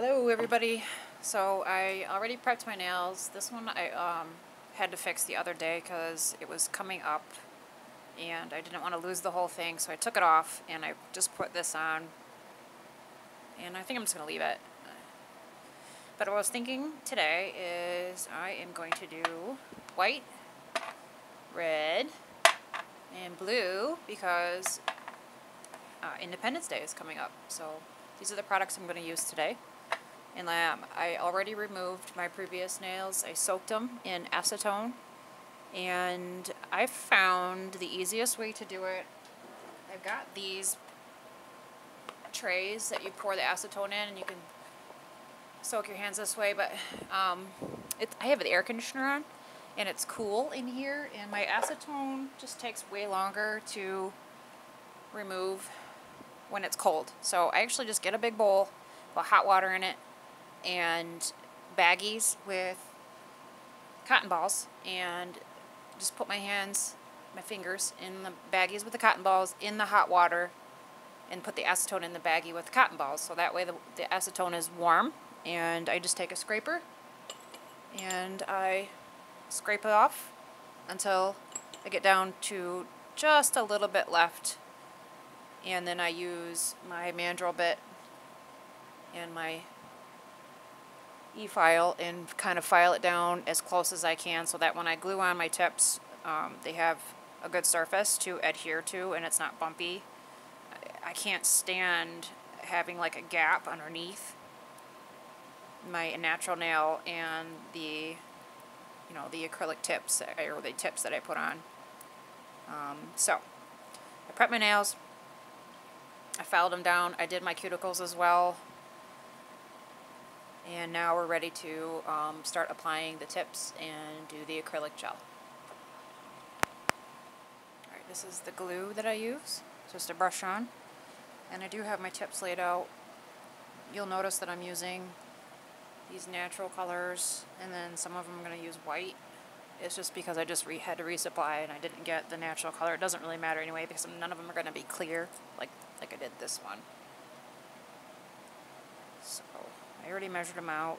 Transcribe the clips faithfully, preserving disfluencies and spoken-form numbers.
Hello everybody. So I already prepped my nails. This one I um, had to fix the other day because it was coming up and I didn't want to lose the whole thing, so I took it off and I just put this on, and I think I'm just going to leave it. But what I was thinking today is I am going to do white, red, and blue because uh, Independence Day is coming up. So these are the products I'm going to use today. And um, I already removed my previous nails. I soaked them in acetone, and I found the easiest way to do it. I've got these trays that you pour the acetone in, and you can soak your hands this way, but um, it, I have the air conditioner on, and it's cool in here, and my acetone just takes way longer to remove when it's cold. So I actually just get a big bowl, put hot water in it, and baggies with cotton balls, and just put my hands, my fingers in the baggies with the cotton balls in the hot water, and put the acetone in the baggie with the cotton balls, so that way the, the acetone is warm. And I just take a scraper and I scrape it off until I get down to just a little bit left, and then I use my mandrel bit and my e-file and kind of file it down as close as I can so that when I glue on my tips, um, they have a good surface to adhere to and it's not bumpy. I can't stand having like a gap underneath my natural nail and the, you know, the acrylic tips or the tips that I put on. Um, so I prepped my nails, I filed them down, I did my cuticles as well. And now we're ready to um, start applying the tips and do the acrylic gel. Alright, this is the glue that I use, just a brush on. And I do have my tips laid out. You'll notice that I'm using these natural colors, and then some of them I'm going to use white. It's just because I just re had to resupply and I didn't get the natural color. It doesn't really matter anyway because none of them are going to be clear like, like I did this one. So I already measured them out.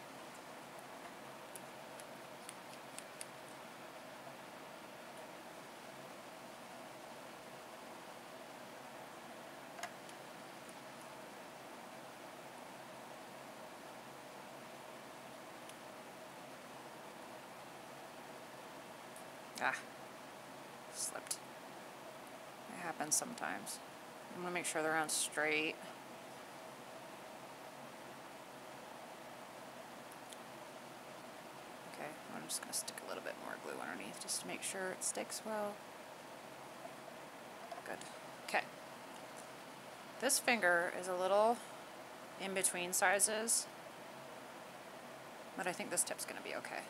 Ah, slipped. It happens sometimes. I'm going to make sure they're on straight. Okay, I'm just going to stick a little bit more glue underneath just to make sure it sticks well. Good. Okay. This finger is a little in between sizes, but I think this tip's going to be okay.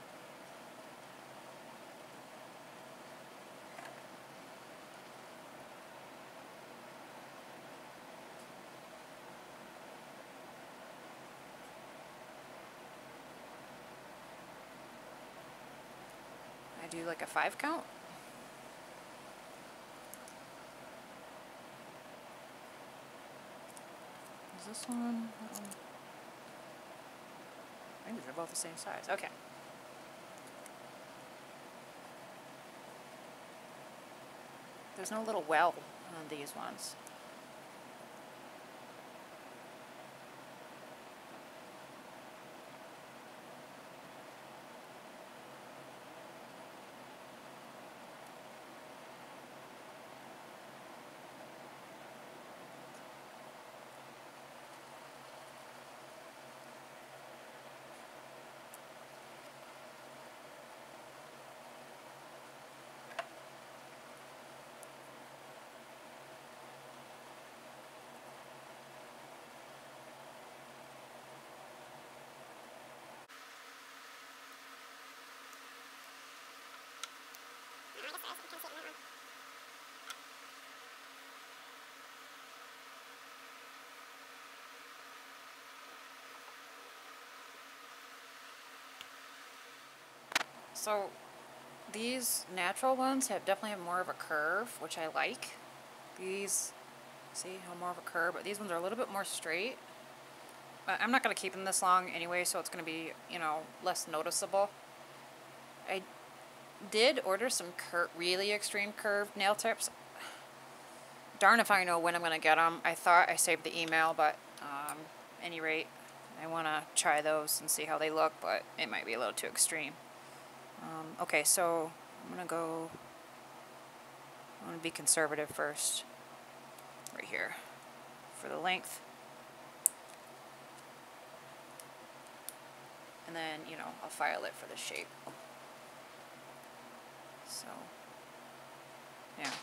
I do like a five count. Is this one? That one? I think they're both the same size. Okay. There's no little well on these ones. So these natural ones have definitely have more of a curve, which I like. These, see how more of a curve, but these ones are a little bit more straight. Uh, I'm not going to keep them this long anyway, so it's going to be, you know, less noticeable. I did order some cur really extreme curved nail tips. Darn if I know when I'm going to get them. I thought I saved the email, but um, at any rate, I want to try those and see how they look, but it might be a little too extreme. Um, okay, so I'm going to go, I'm going to be conservative first, right here, for the length. And then, you know, I'll file it for the shape. So, yeah.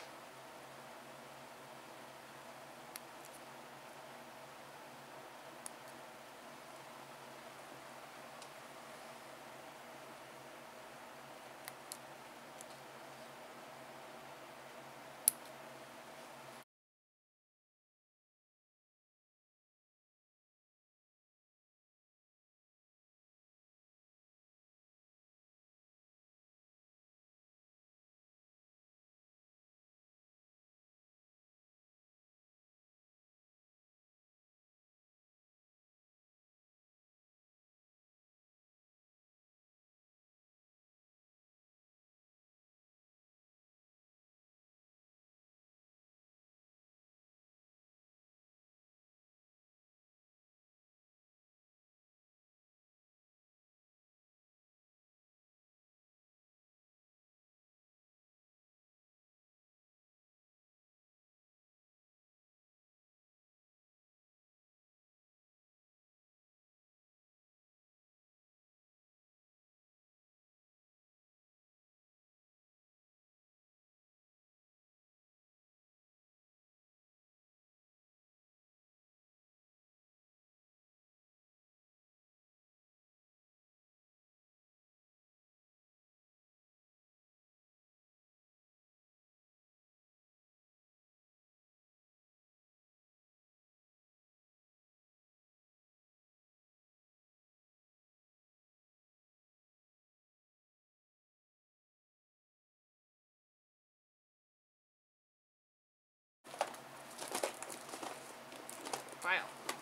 File.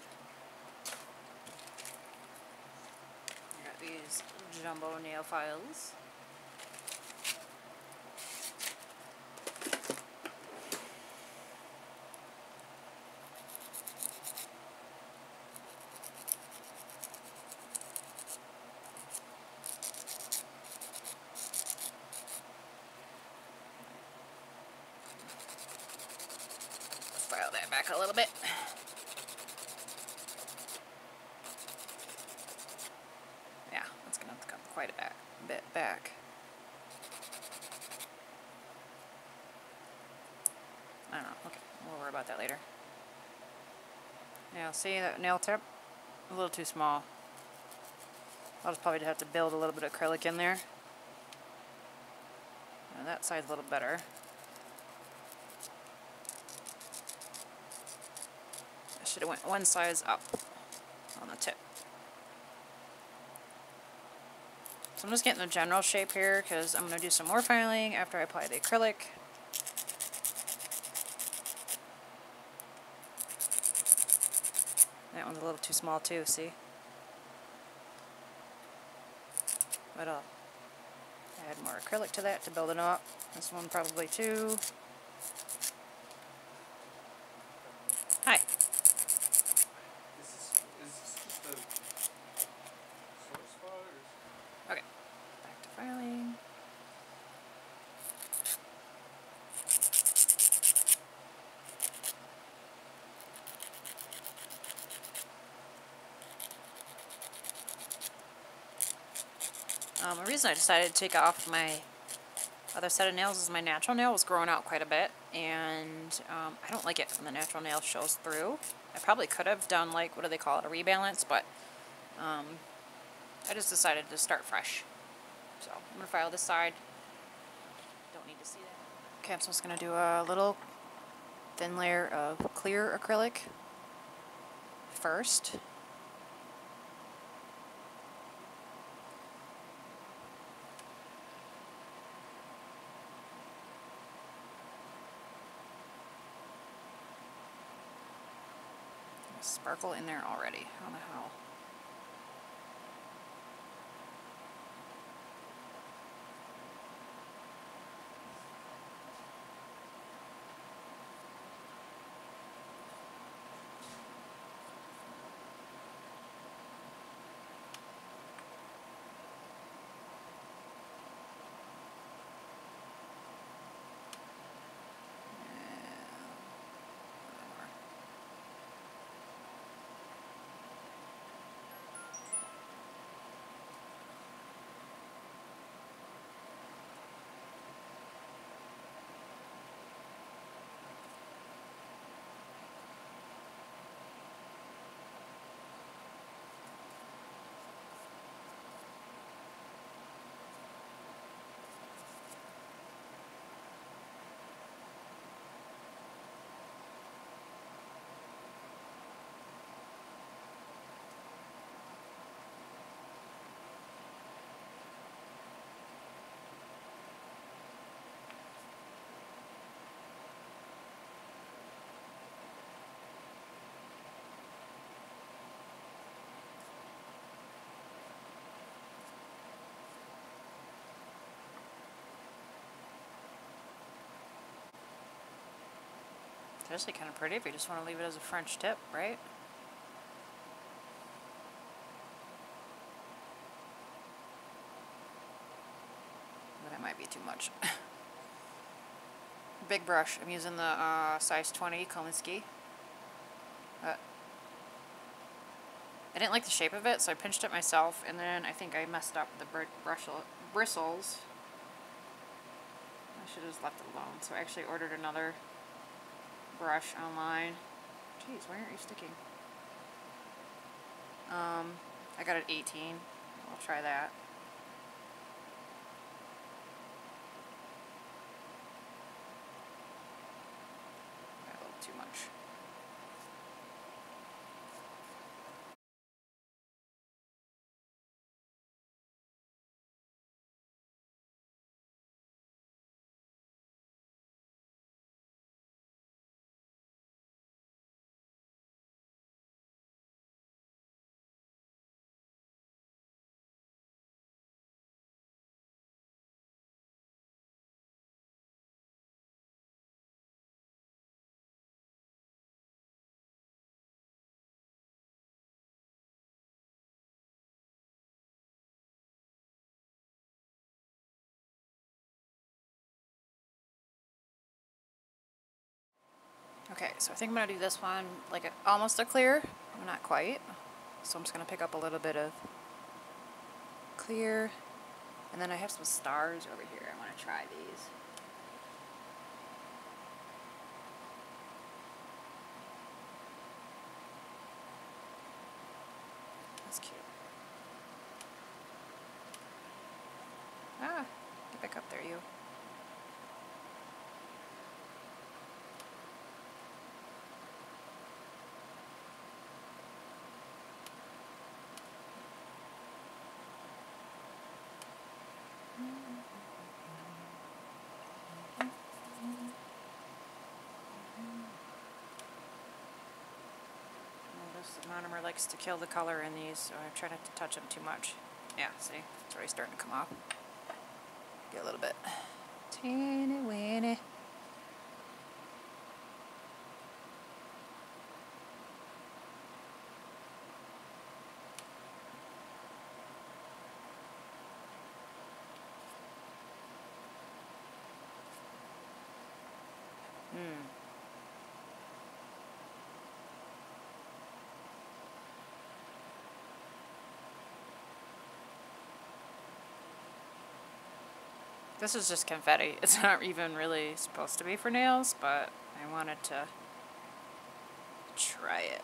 I got these jumbo nail files. File that back a little bit. Yeah, that's gonna come quite a back, bit back. I don't know. Okay, we'll worry about that later. Now, see that nail tip? A little too small. I'll just probably have to build a little bit of acrylic in there. Now that side's a little better. I should have went one size up on the tip. So I'm just getting the general shape here because I'm going to do some more filing after I apply the acrylic. That one's a little too small too, see? But I'll add more acrylic to that to build it up. This one probably too. Hi. Is this, is this just a source file or? Okay. Back to filing. Um, the reason I decided to take off my other set of nails is my natural nail was growing out quite a bit, and um, I don't like it when the natural nail shows through. I probably could have done, like, what do they call it, a rebalance, but um, I just decided to start fresh. So I'm going to file this side. Don't need to see that. Okay, I'm just going to do a little thin layer of clear acrylic first. sparkle in there already. How the hell? It's actually kind of pretty if you just want to leave it as a French tip, right? But it might be too much. Big brush. I'm using the uh, size twenty Kolinsky. Uh, I didn't like the shape of it, so I pinched it myself, and then I think I messed up the br brush bristles. I should have just left it alone. So I actually ordered another brush online. Jeez, why aren't you sticking? Um, I got it eighteen. I'll try that. Got a little too much. Okay, so I think I'm going to do this one like a, almost a clear, but not quite. So I'm just going to pick up a little bit of clear, and then I have some stars over here. I want to try these. That's cute. Ah, get back up there, you. The monomer likes to kill the color in these, so I try not to touch them too much. Yeah, see? It's already starting to come off. Get a little bit. Teeny weeny. Hmm. This is just confetti. It's not even really supposed to be for nails, but I wanted to try it.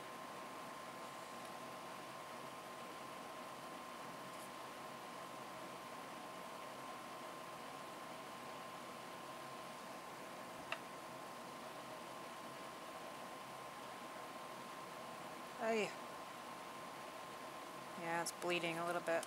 Ay. Yeah, it's bleeding a little bit.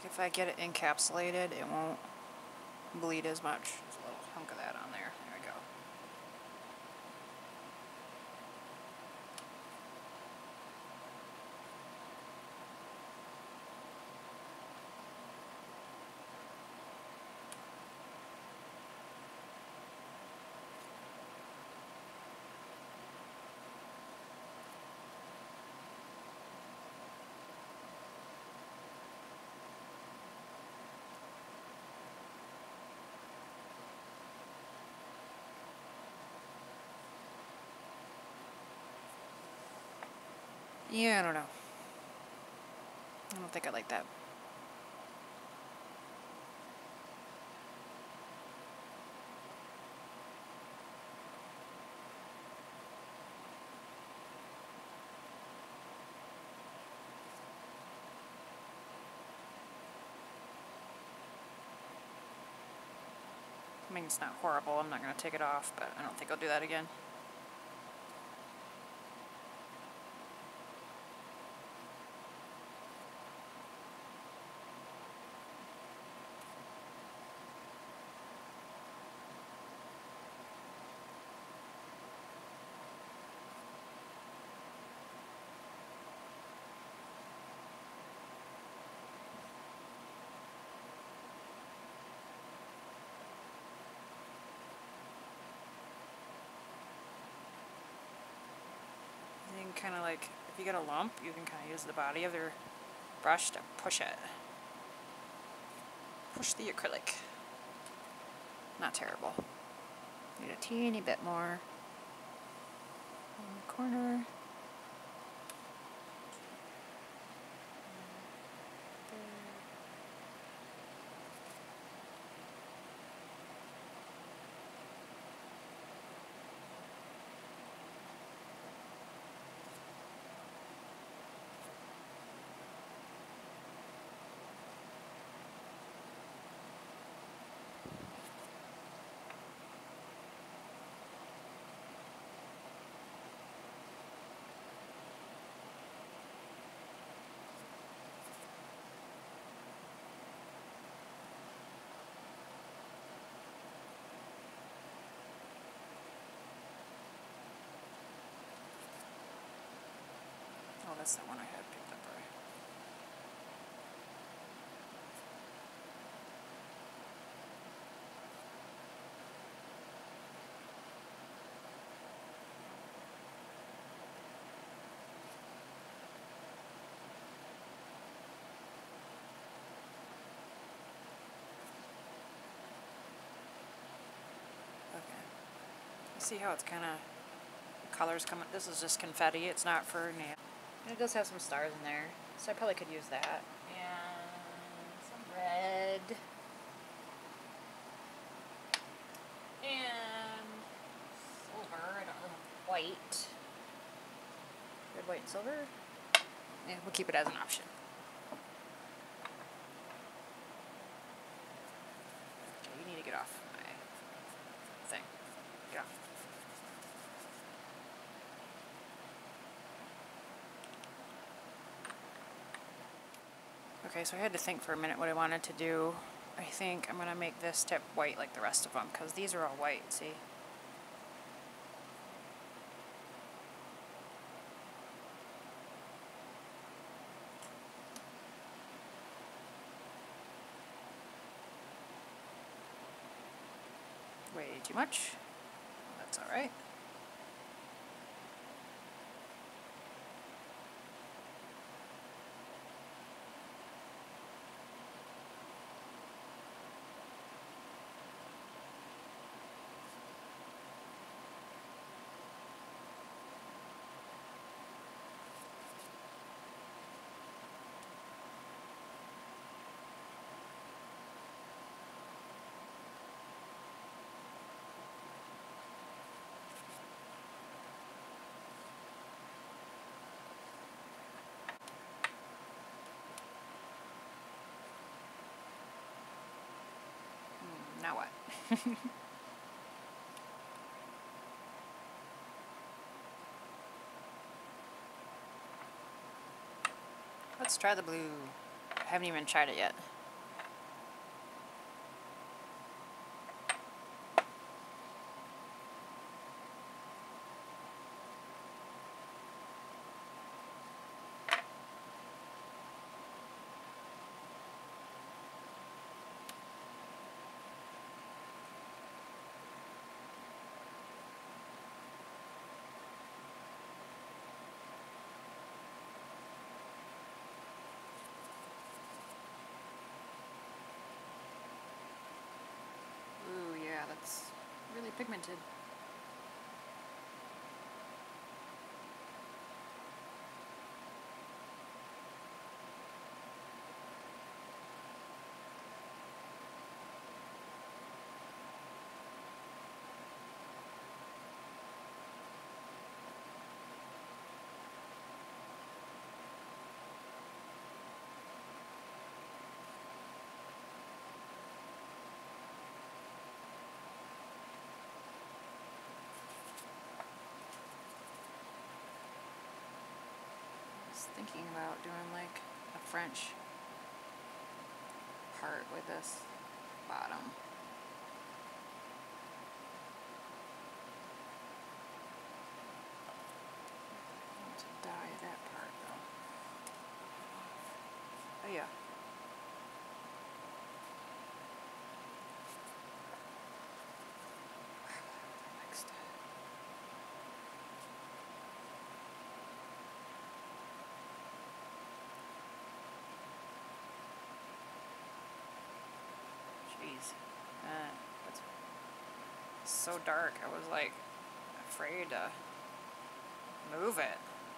Like if I get it encapsulated, it won't bleed as much. There's a little hunk of that on there. There we go. Yeah, I don't know. I don't think I like that. I mean, it's not horrible. I'm not going to take it off, but I don't think I'll do that again. You can kind of like, if you get a lump, you can kind of use the body of your brush to push it. Push the acrylic. Not terrible. Need a teeny bit more in the corner. Oh, that's that one I had picked up already. Okay. See how it's kind of colors coming. This is just confetti. It's not for nail. And it does have some stars in there, so I probably could use that. And some red. And silver. I don't know. White. Red, white, and silver. Yeah, we'll keep it as an option. Okay, you need to get off my thing. Get off. Okay, so I had to think for a minute what I wanted to do. I think I'm going to make this tip white like the rest of them, because these are all white, see? Way too much. That's alright. Now what? Let's try the blue. I haven't even tried it yet. pigmented. Thinking about doing like a French part with this bottom. I want to dye that part though. Oh yeah. Next. Jeez, uh, that's so dark. I was like afraid to move it.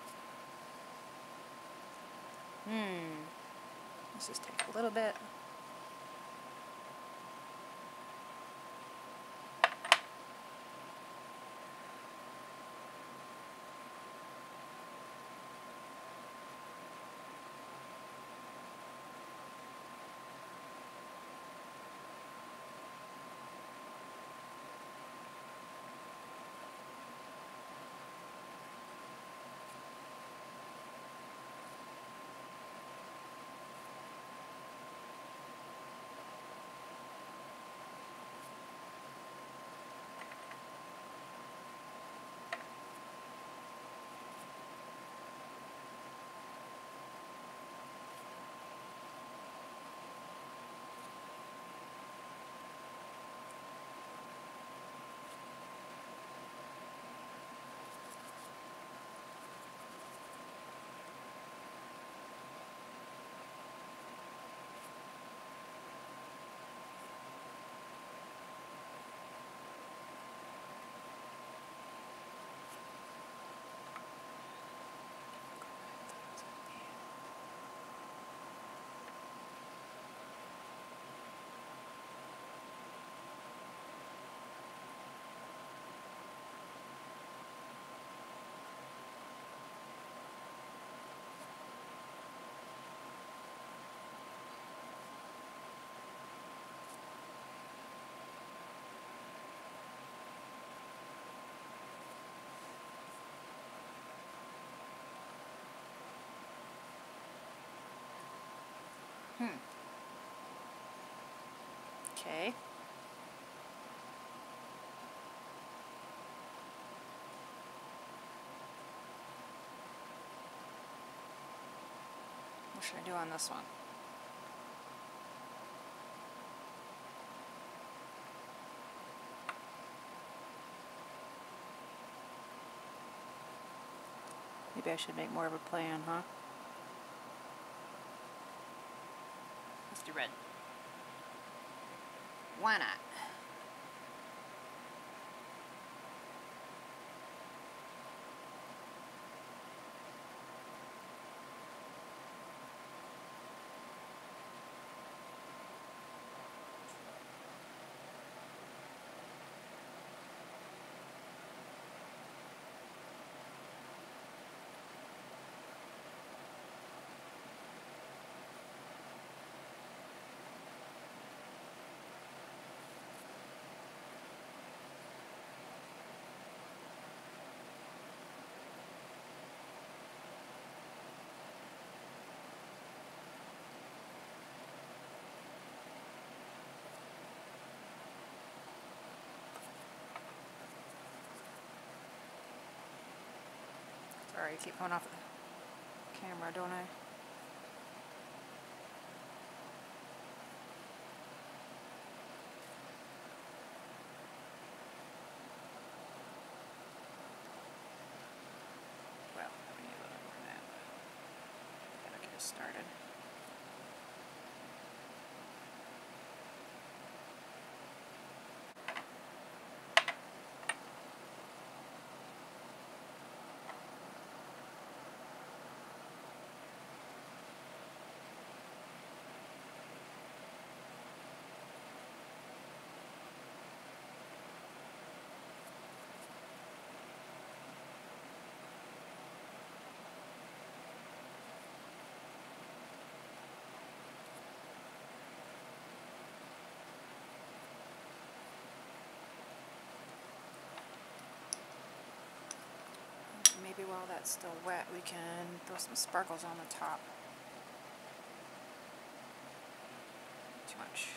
Hmm. Let's just take a little bit. Hmm. Okay. What should I do on this one? Maybe I should make more of a plan, huh? Let's do red. Why not? Sorry, I keep going off the camera, don't I? Well, we need a little more than that. Gotta get us started. while that's still wet, we can throw some sparkles on the top. Too much.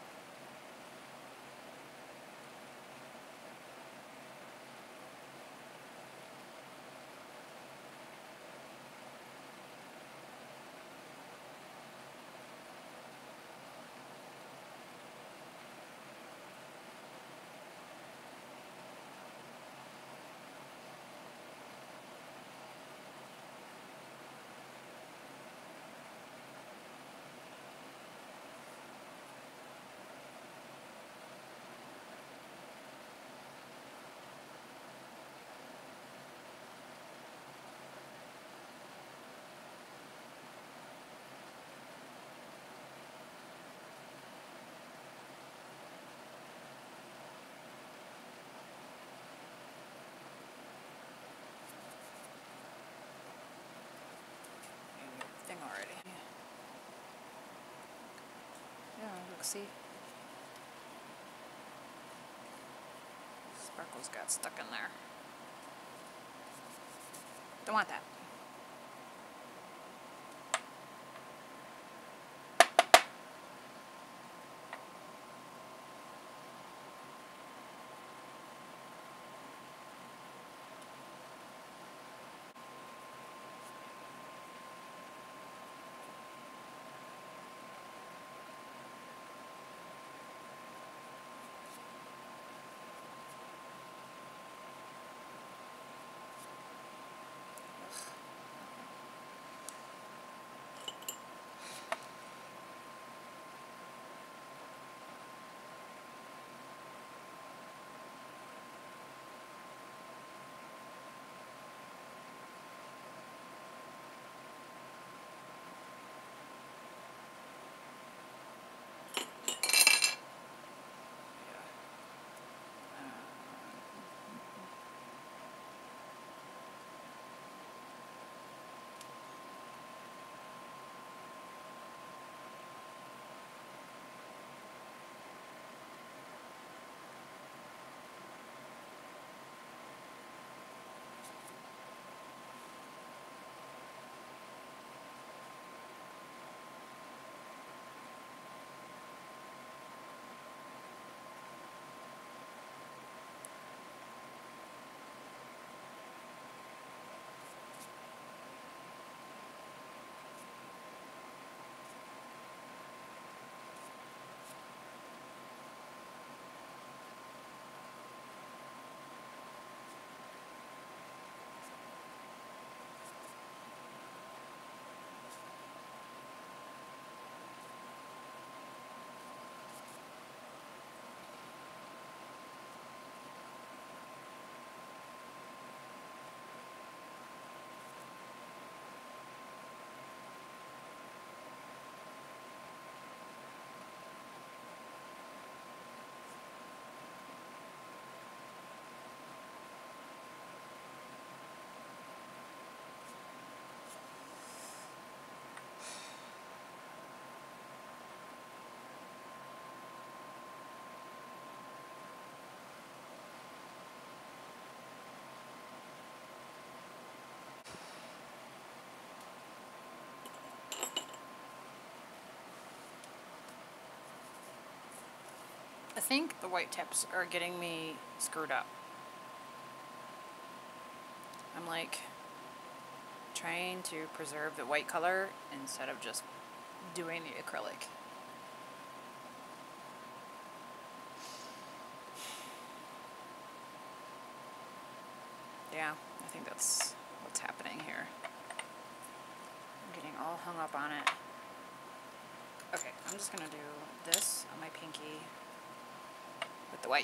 Thing already. Yeah, look, see? Sparkles got stuck in there. Don't want that. I think the white tips are getting me screwed up. I'm like trying to preserve the white color instead of just doing the acrylic. Yeah, I think that's what's happening here. I'm getting all hung up on it. Okay, I'm just gonna do this on my pinky with the white.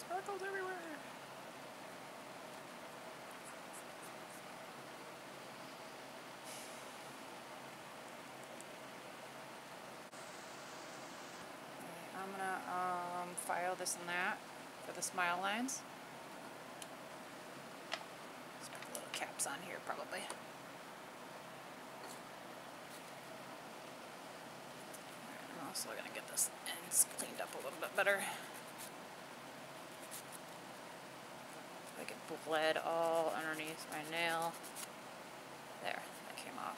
Sparkles everywhere. Okay, I'm gonna um, file this and that for the smile lines. Let's put the little caps on here probably. I'm also gonna get this ends cleaned up a little bit better. Like it bled all underneath my nail. There, that came off.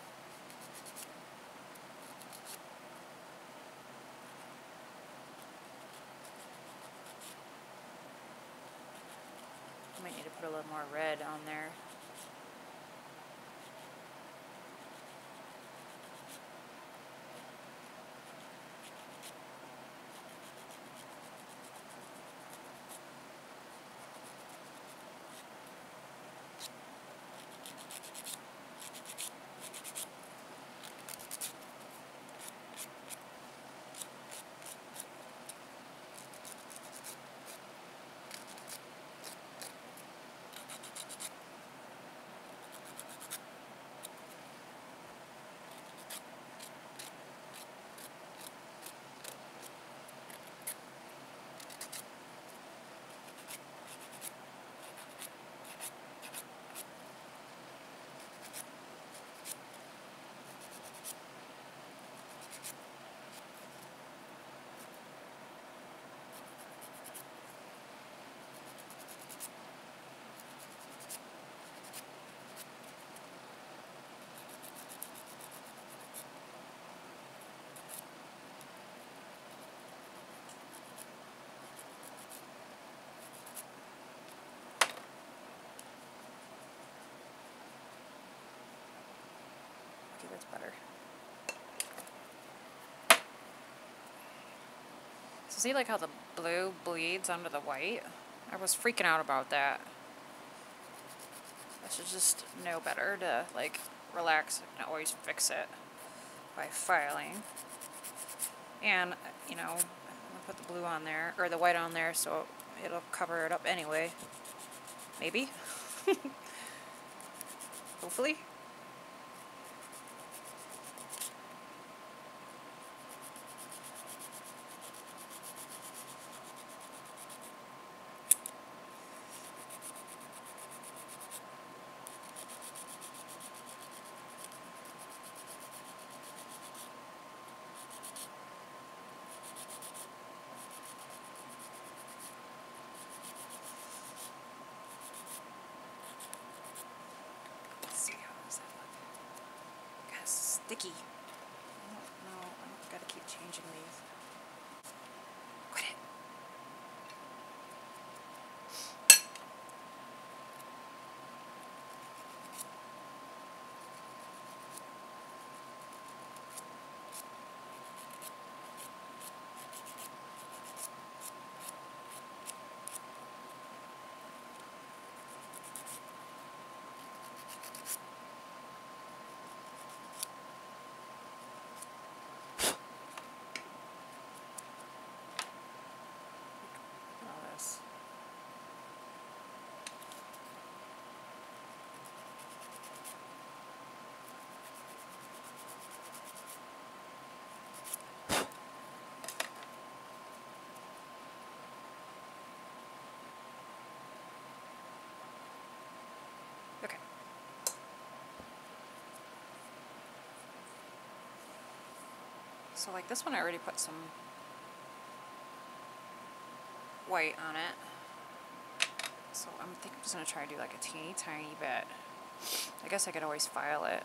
I might need to put a little more red on there. Okay, that's better. So see like how the blue bleeds onto the white? I was freaking out about that. I should just know better to like relax and always fix it by filing. And, you know, I'm gonna put the blue on there, or the white on there, so it'll cover it up anyway. Maybe? Hopefully. Sticky. I don't know. I've got to keep changing these. Quit it. All this. Okay. So like this one, I already put some white on it. So I'm think I'm just gonna try to do like a teeny tiny bit. I guess I could always file it.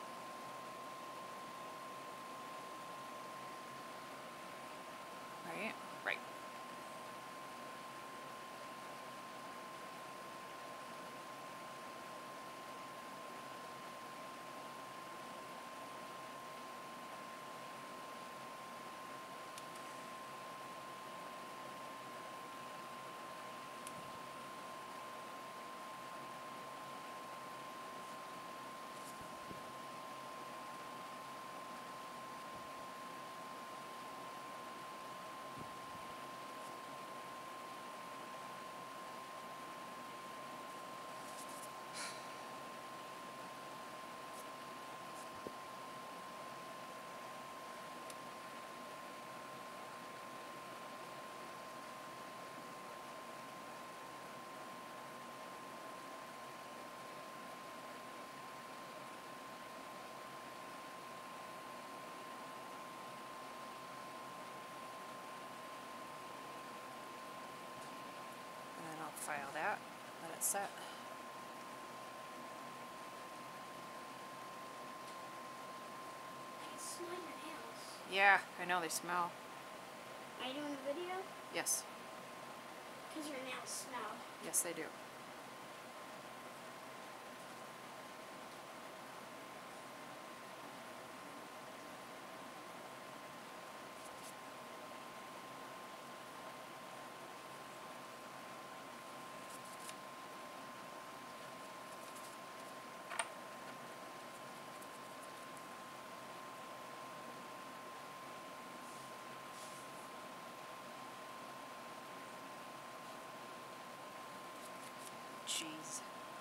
Right? Right. that's set. I smell your nails. Yeah, I know they smell. Are you doing a video? Yes. Because your nails smell. Yes, they do. Jeez.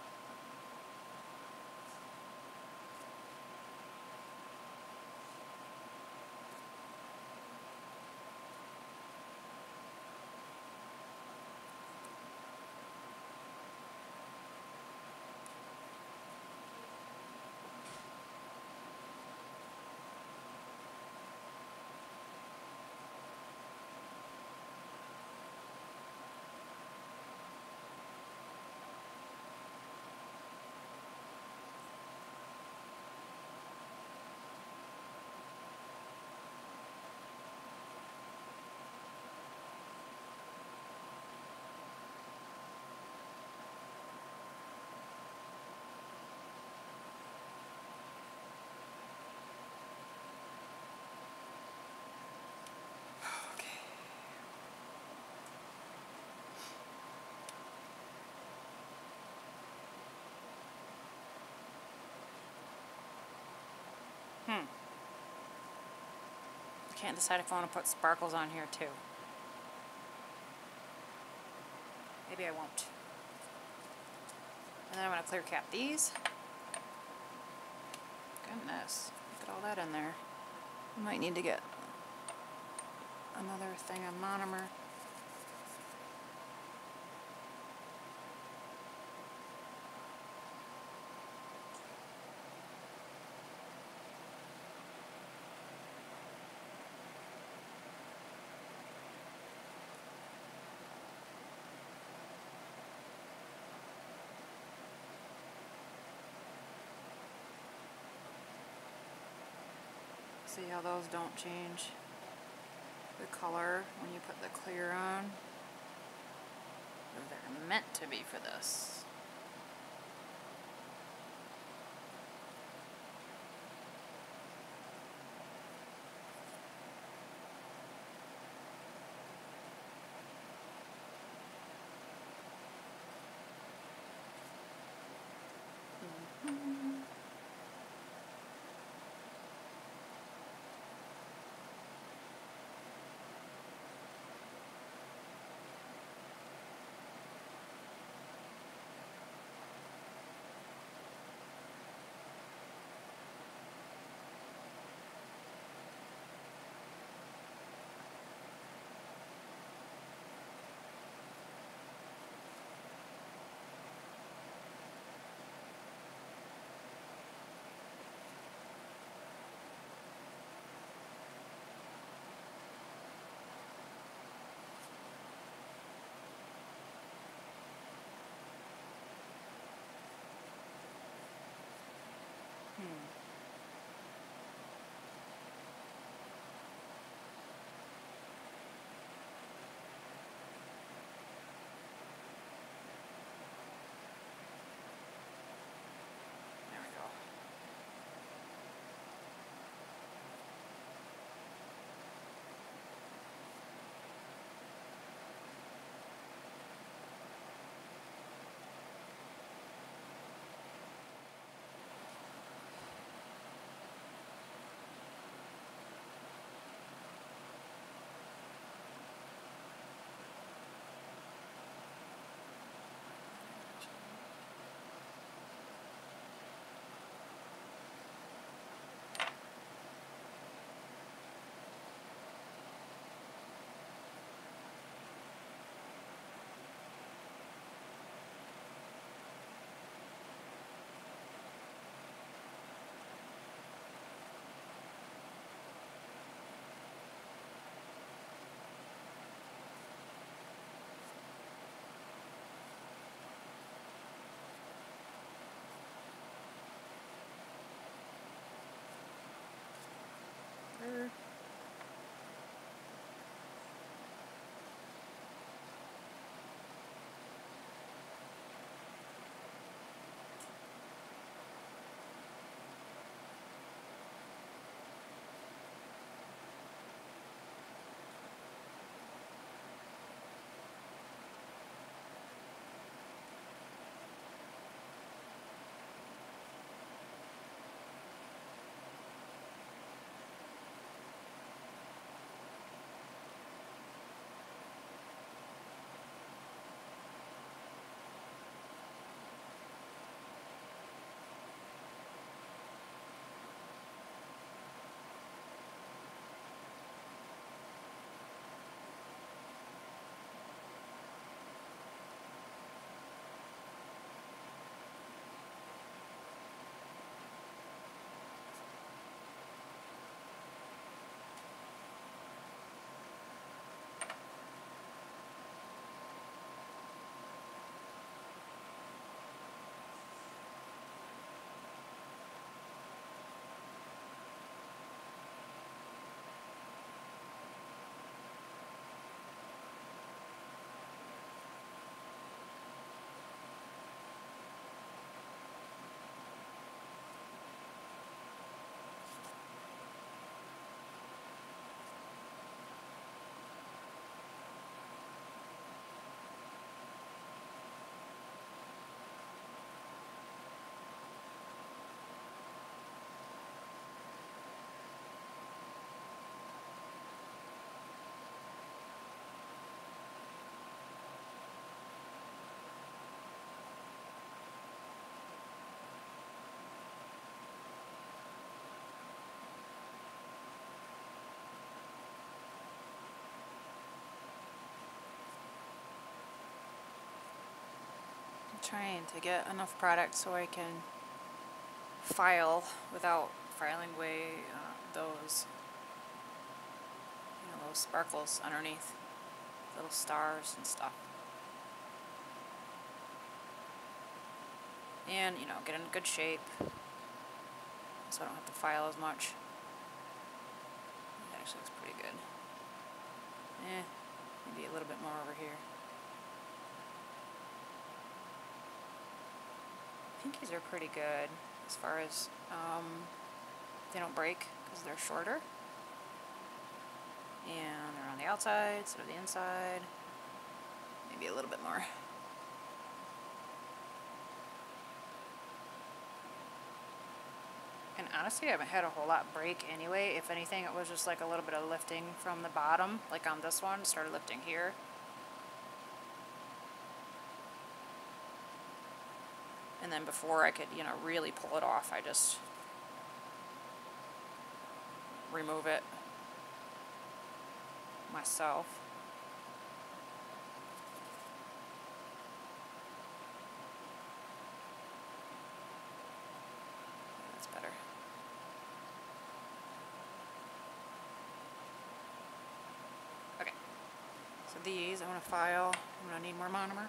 Okay. Hmm. I can't decide if I want to put sparkles on here too. Maybe I won't. And then I'm going to clear cap these. Goodness, look at all that in there. I might need to get another thing of monomer. See how those don't change the color when you put the clear on? They're meant to be for this. trying to get enough product so I can file without filing away uh, those, you know, those sparkles underneath, little stars and stuff. And, you know, get in good shape so I don't have to file as much. It actually looks pretty good. Eh, maybe a little bit more over here. Pinkies are pretty good as far as um, they don't break because they're shorter. And they're on the outside instead of the inside. Maybe a little bit more. And honestly, I haven't had a whole lot break anyway. If anything, it was just like a little bit of lifting from the bottom, like on this one, started lifting here. And then before I could, you know, really pull it off, I just remove it myself. That's better. Okay. So these, I want to file. I'm going to need more monomer.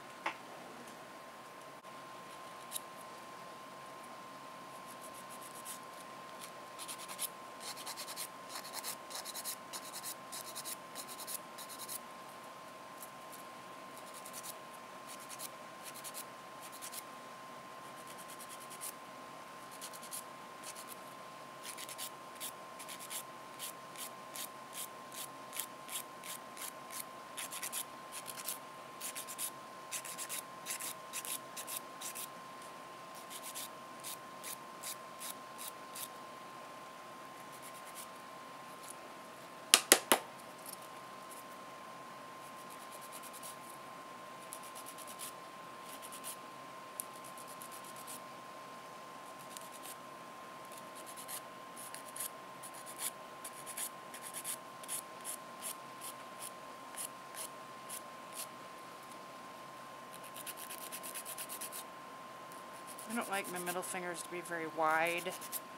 I don't like my middle fingers to be very wide,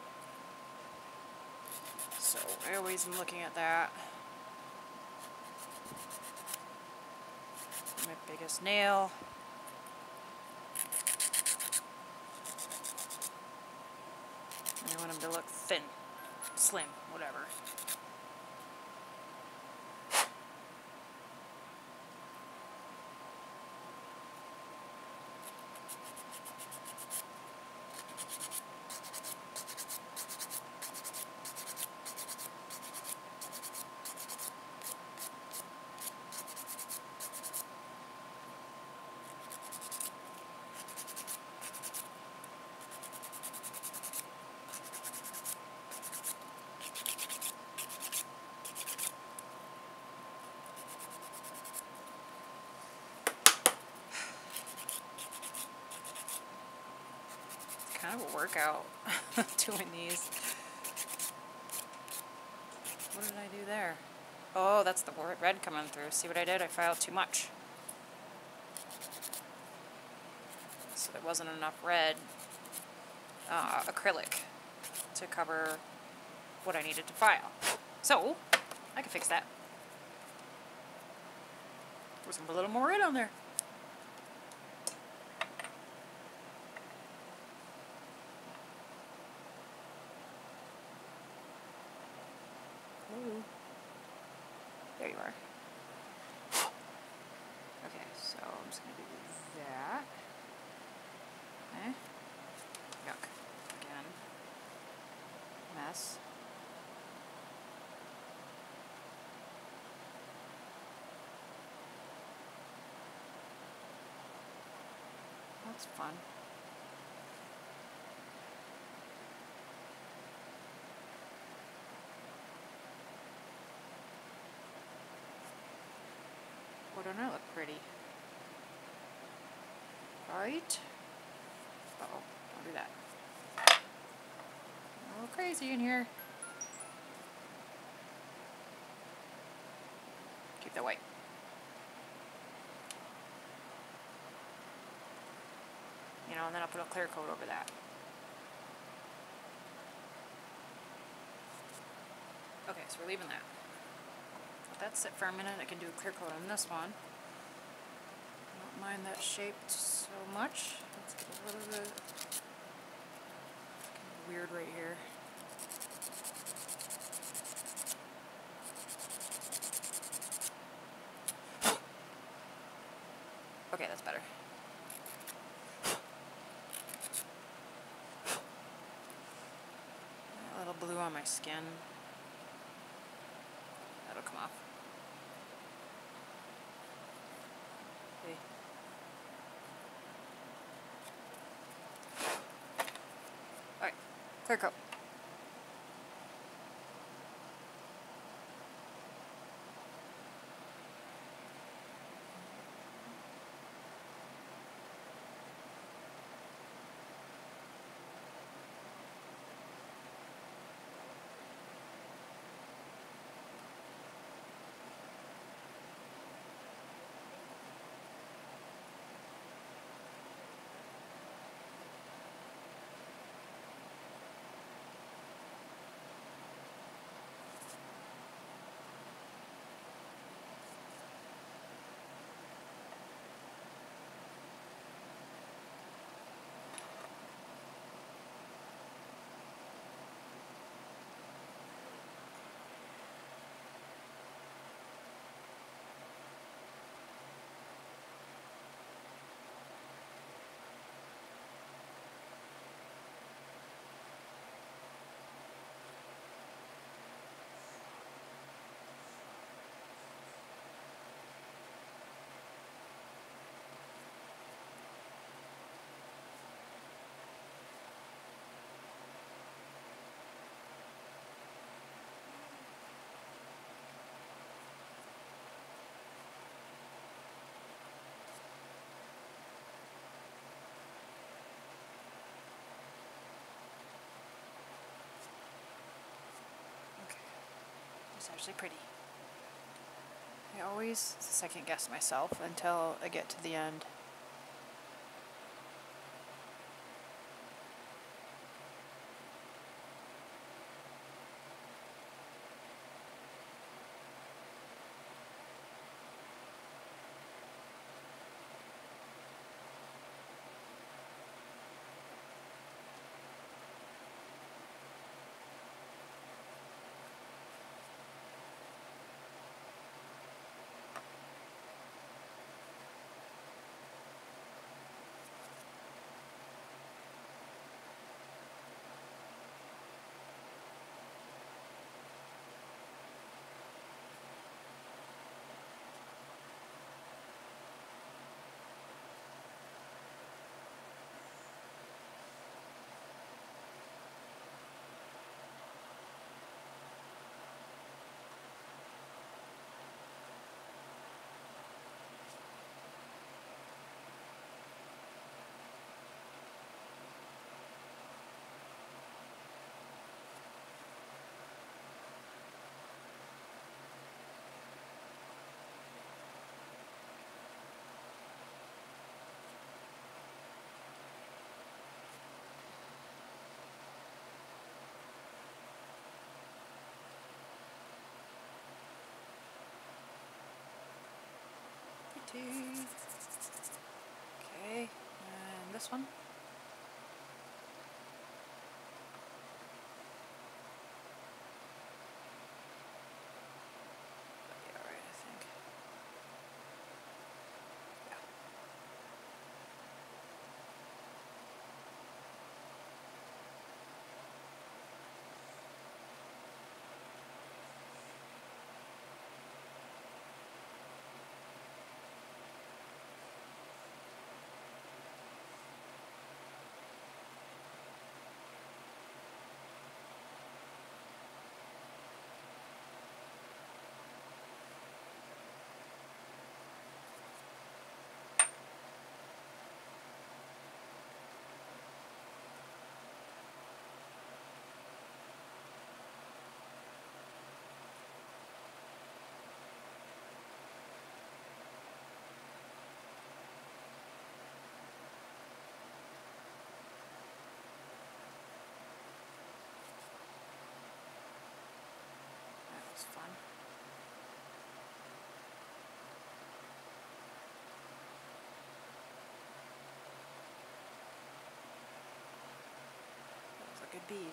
so I always am looking at that. My biggest nail. And I want them to look thin, slim, whatever. Kind of a workout doing these. What did I do there? Oh, that's the red coming through. See what I did? I filed too much. So there wasn't enough red uh, acrylic to cover what I needed to file. So, I can fix that. There's a little more red on there. Ooh. There you are. Okay, so I'm just going to do that. Okay. Yuck. Again. Mess. That's fun. Well, don't I look pretty? Right? Uh-oh, don't do that. A little crazy in here. Keep that white. know, and then I'll put a clear coat over that. Okay, so we're leaving that. Let that sit for a minute. I can do a clear coat on this one. Don't mind that shaped so much. Let's get a little bit weird right here. Okay, that's better. A little blue on my skin. That'll come off. See? Alright, clear coat. It's actually pretty. I always second guess myself until I get to the end. Okay, and this one. That'd be alright, I think. Yeah. bead.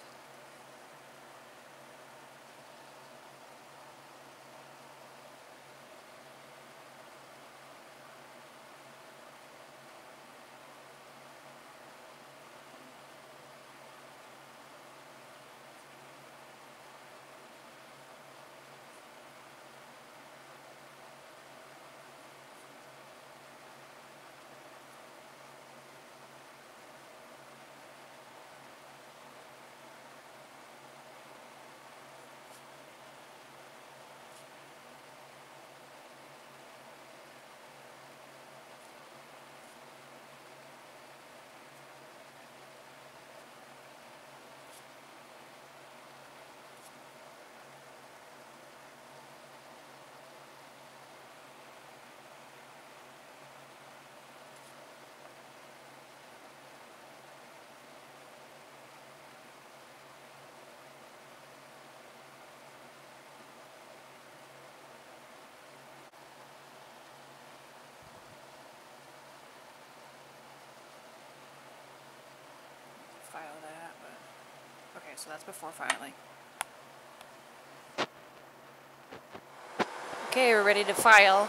File that, but okay, so that's before filing. Okay, we're ready to file.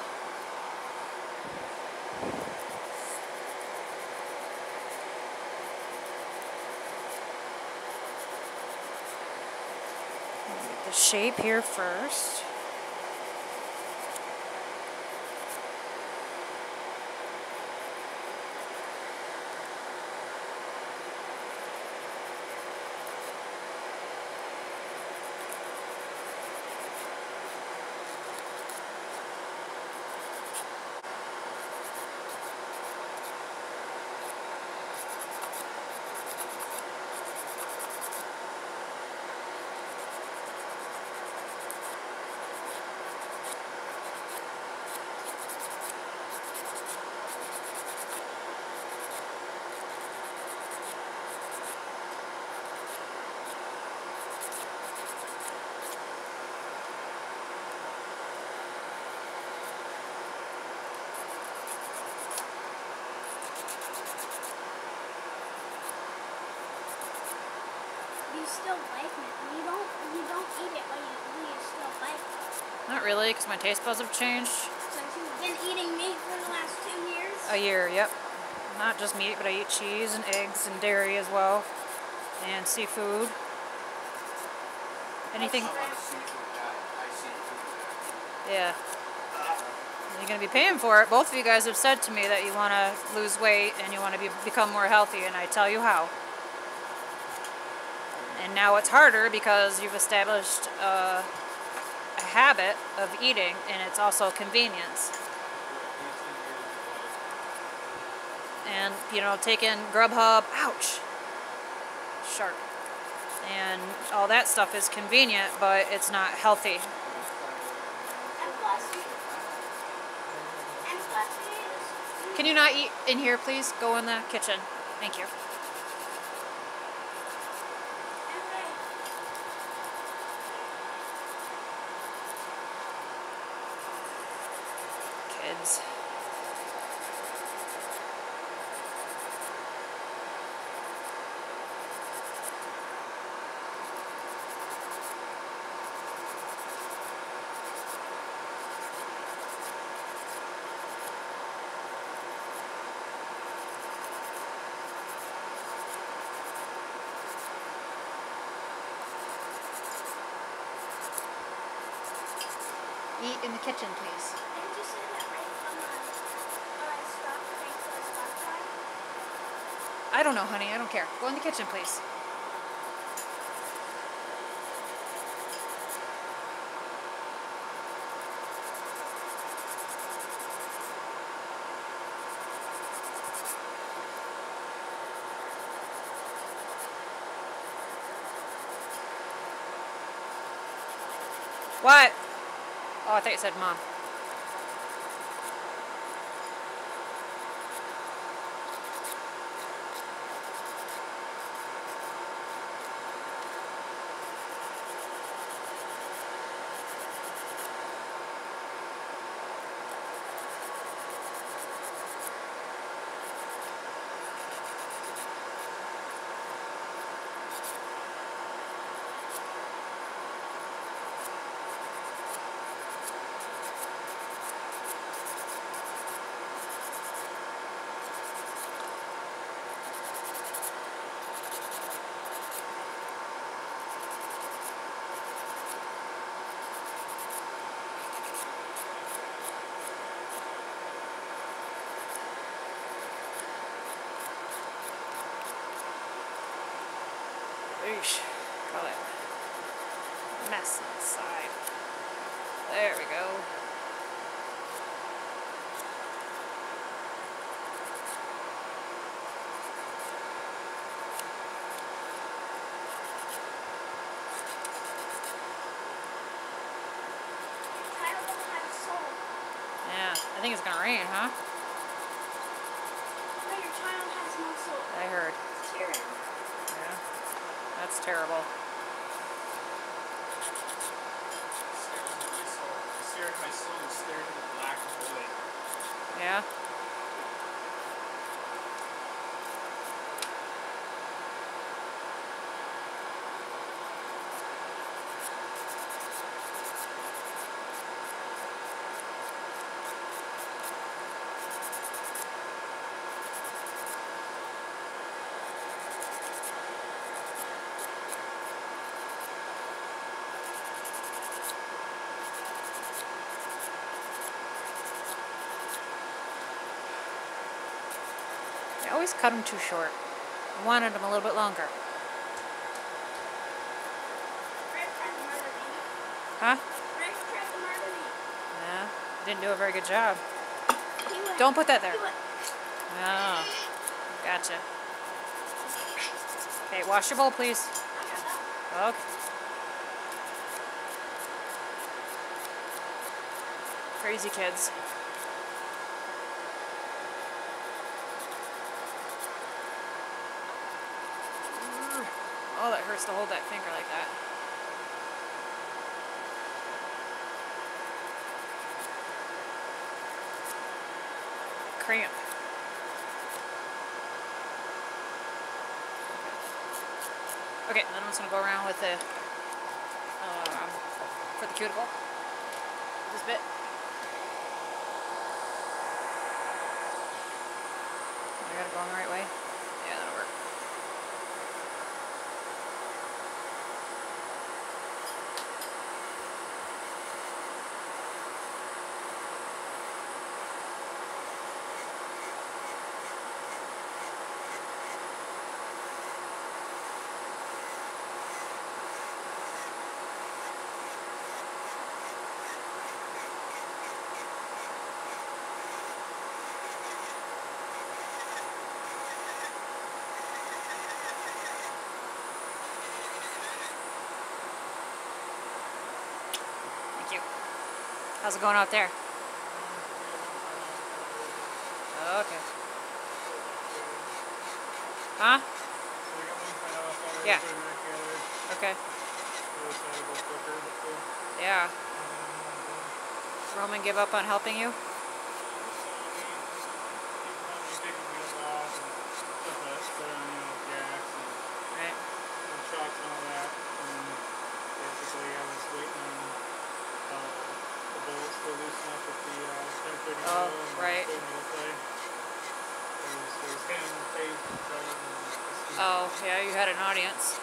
Get the shape here first. You still like it. You don't. You don't eat it when you, when you still like it. Not really, because my taste buds have changed. Since you've been eating meat for the last two years. A year, yep. Not just meat, but I eat cheese and eggs and dairy as well. And seafood. Anything. I'm on a seafood diet. I seafood. Yeah. You're going to be paying for it. Both of you guys have said to me that you want to lose weight and you want to be, become more healthy, and I tell you how. And now it's harder because you've established uh, a habit of eating, and it's also convenience. And, you know, taking Grubhub, ouch, sharp. And all that stuff is convenient, but it's not healthy. And plus, you, and plus, you, Can you not eat in here, please? Go in the kitchen. Thank you. Kids. Eat in the kitchen, please. Didn't you say that right from the uh, stop, right to the stop sign? I don't know, honey. I don't care. Go in the kitchen, please. What? Oh, I thought you said mom. Sheesh. Call it mess inside. There we go. Child doesn't have a soul. Yeah, I think it's gonna rain, huh? No, your child has no soul. I heard. It's Tyrann. Yeah. That's terrible. Stare into my soul. Stare into my soul and stare into the black void. Yeah. I always cut them too short. I wanted them a little bit longer. Rick tried to murder me. Huh? Rick tried to murder me. Yeah. Didn't do a very good job. He went. Don't put that there. He went. Oh. Gotcha. Okay, wash your bowl, please. I got that. Okay. Crazy kids. Oh, that hurts to hold that finger like that. Cramp. Okay, then I'm just gonna go around with the um, for the cuticle. This bit. I got it going the right way. Yeah, that'll work. Thank you. How's it going out there? Okay. Huh? Yeah. Okay. Yeah. Roman give up on helping you? Right. Shocks and all that, and basically I was waiting on uh, the bullets to loosen up with the uh, ten thirty Oh, and right. put them into play. There was, there was him, Faith, and Fred, and Christine. Oh, yeah, you had an audience.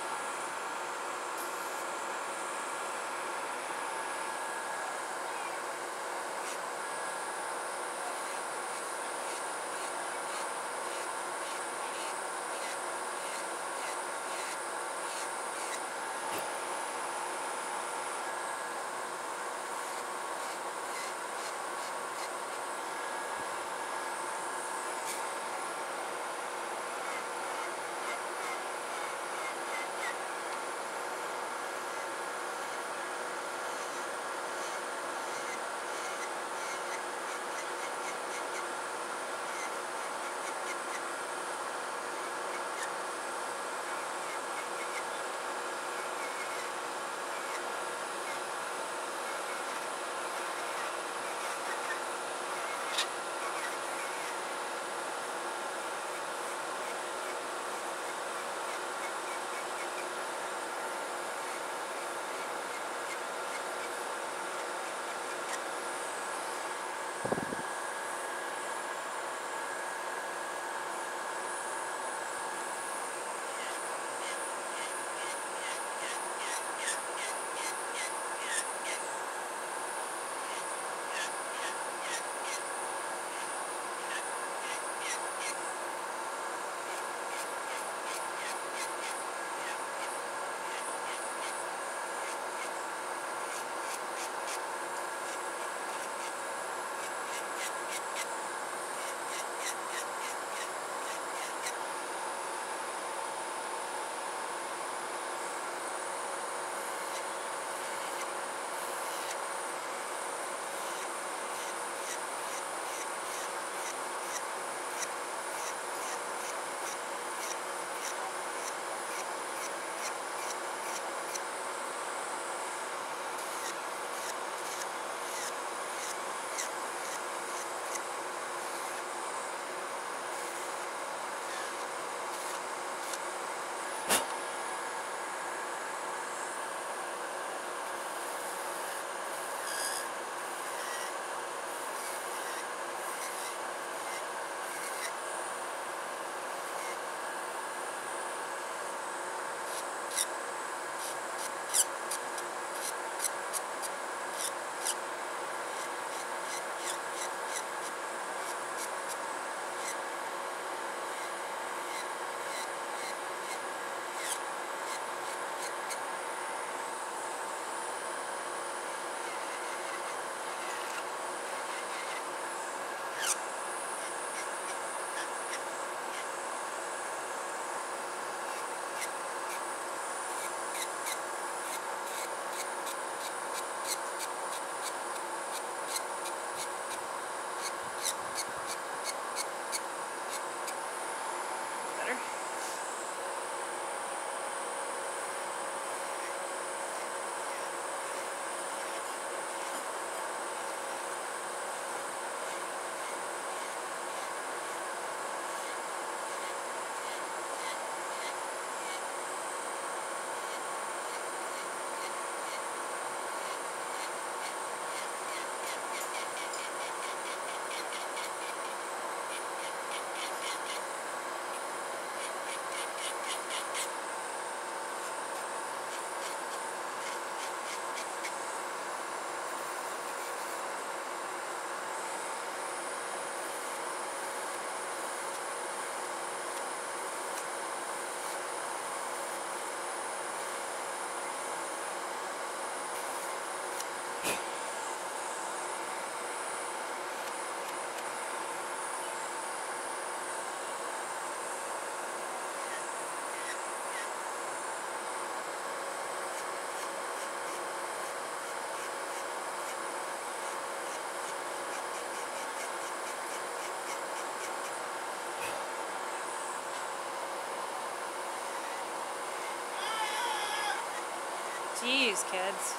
Jeez, kids.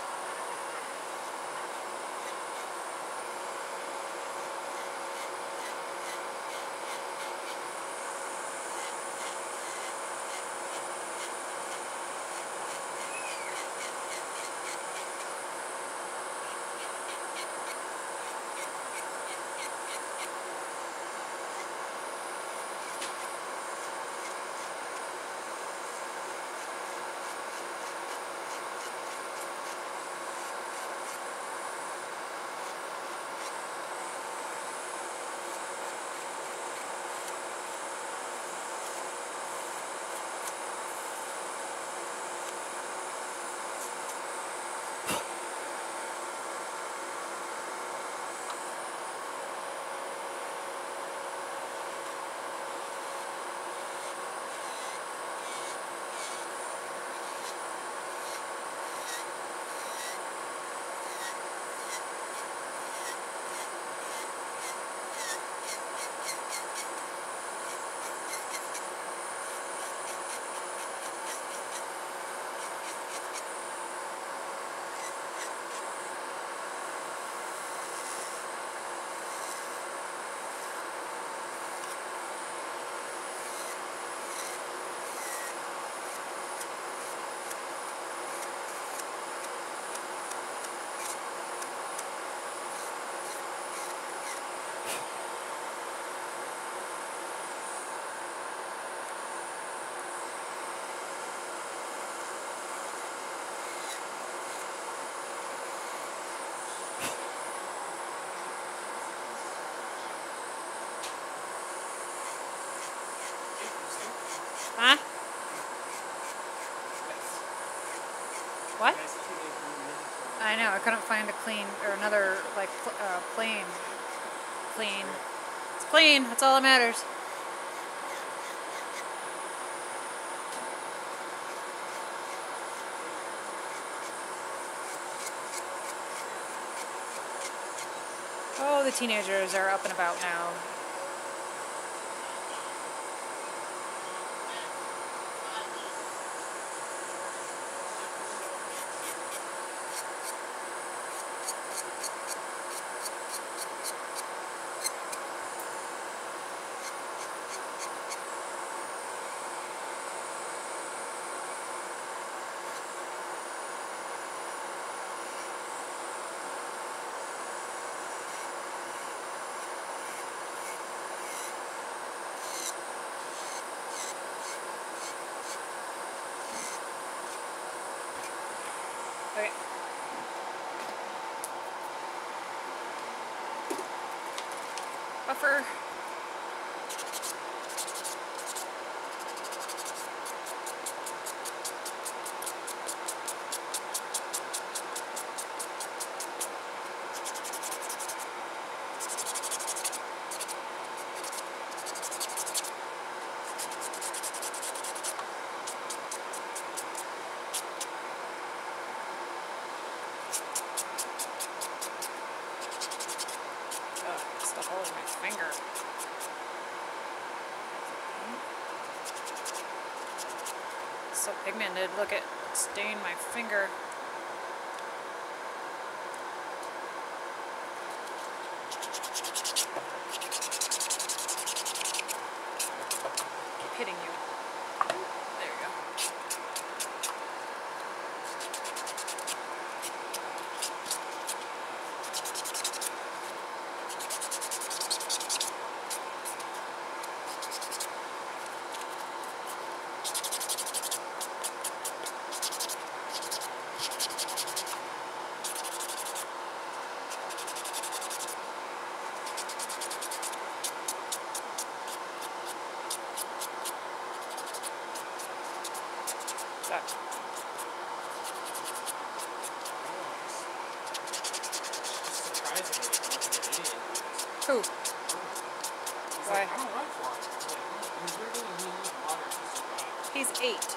Huh? What? I know, I couldn't find a clean, or another, like, pl- uh, plane. Clean. It's clean, that's all that matters. Oh, the teenagers are up and about now. Okay. Buffer. Ugh, it's the hole in my finger. It's so pigmented. Look, it stained my finger. Keep hitting you. There you go. That. Who? Why? He's eight.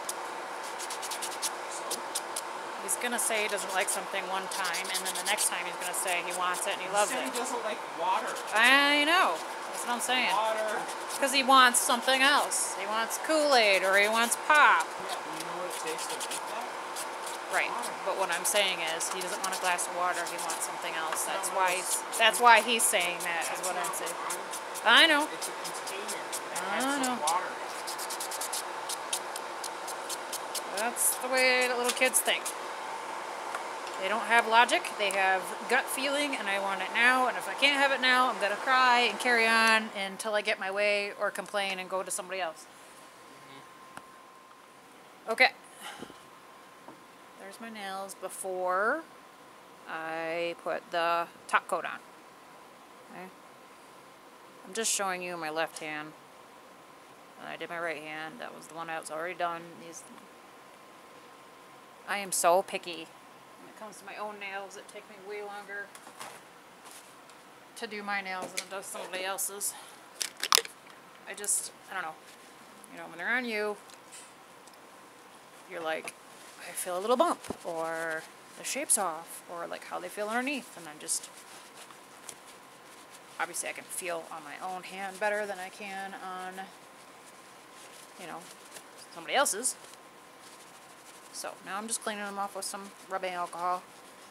He's gonna say he doesn't like something one time, and then the next time he's gonna say he wants it and he loves it. He doesn't like water. I know. That's what I'm saying. Water. Because he wants something else. He wants Kool-Aid or he wants pop. Yeah, do you know what it takes to make that? Right, but what I'm saying is, he doesn't want a glass of water, he wants something else. That's why he's, that's why he's saying that, is what I'm saying. I know. It's a container that I has some know. water in it. That's the way that little kids think. They don't have logic, they have gut feeling, and I want it now, and if I can't have it now, I'm gonna cry and carry on until I get my way, or complain and go to somebody else. Okay. There's my nails before I put the top coat on. Okay. I'm just showing you my left hand. And I did my right hand. That was the one that was already done. These. I am so picky when it comes to my own nails. It takes me way longer to do my nails than it does somebody else's. I just, I don't know. You know, when they're on you, you're like, I feel a little bump, or the shape's off, or like how they feel underneath, and I'm just, obviously I can feel on my own hand better than I can on, you know, somebody else's. So now I'm just cleaning them off with some rubbing alcohol.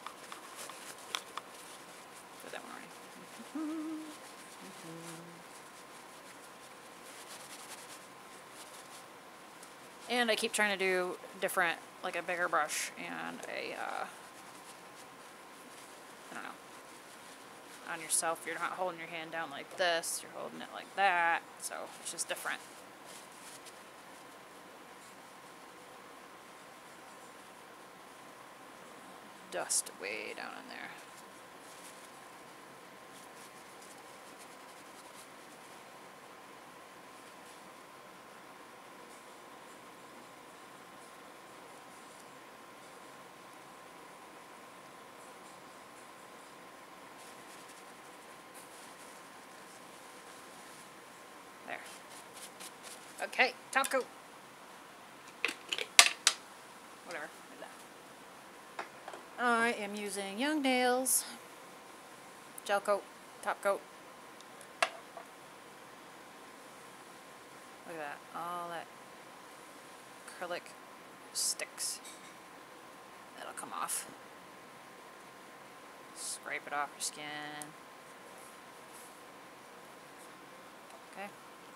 Did that one already. And I keep trying to do different, like a bigger brush and a, uh, I don't know, on yourself. You're not holding your hand down like this, you're holding it like that, so it's just different. Dust way down in there. There. Okay, top coat. Whatever. Like that. I am using Young Nails gel coat, top coat. Look at that. All that acrylic sticks. That'll come off. Scrape it off your skin. Okay.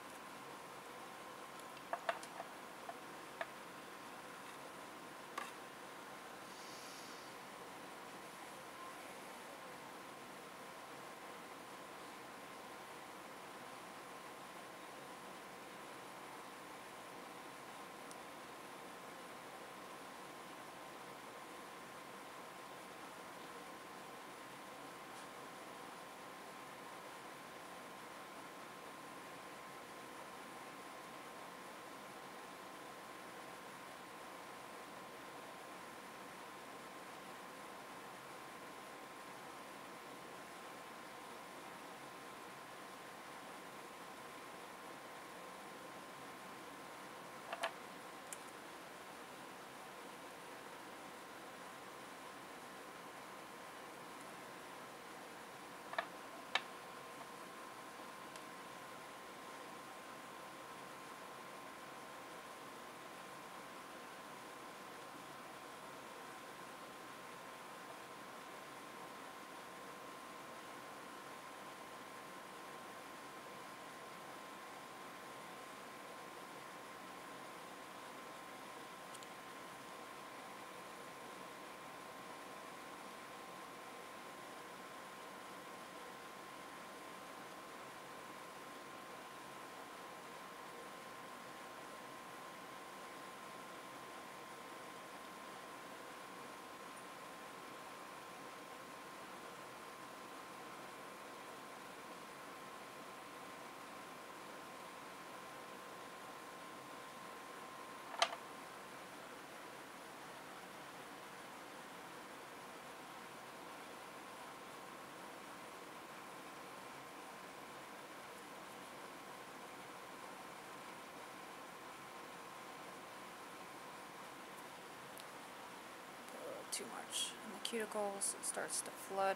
Too much in the cuticles, it starts to flood.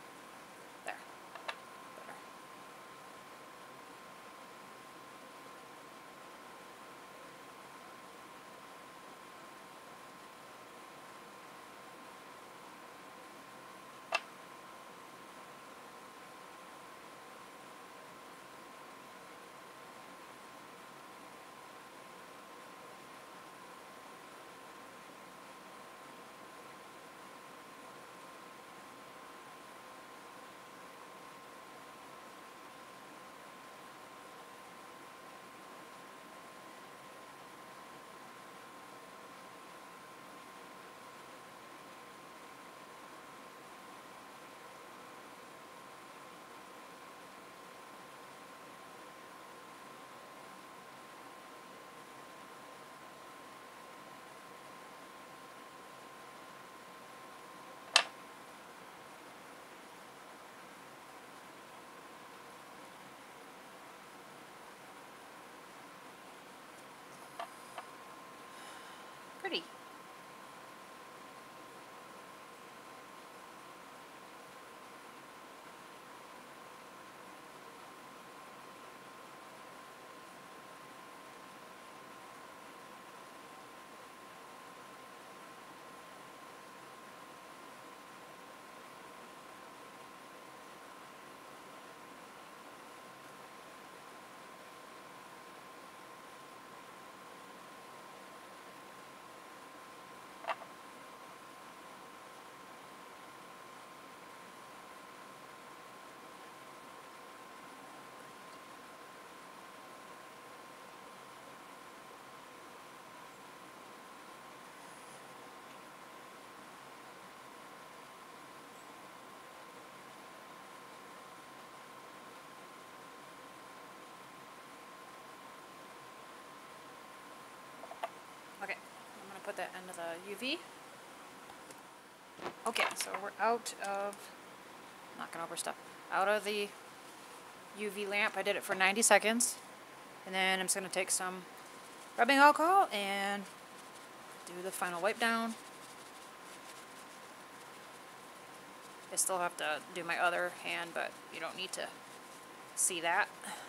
There. Better. pretty. Okay, I'm gonna put that into the U V. Okay, so we're out of, not gonna overstep, out of the U V lamp. I did it for ninety seconds. And then I'm just gonna take some rubbing alcohol and do the final wipe down. I still have to do my other hand, but you don't need to see that.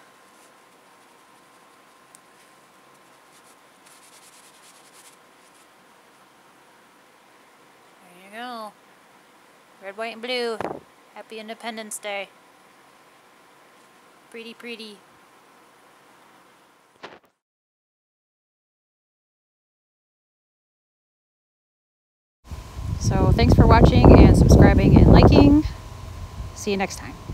There you go. Red, white, and blue. Happy Independence Day. Pretty, pretty. So thanks for watching and subscribing and liking. See you next time.